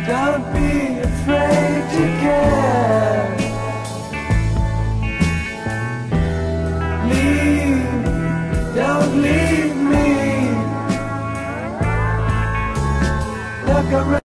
Don't be afraid to care. Leave, don't leave me. Look around.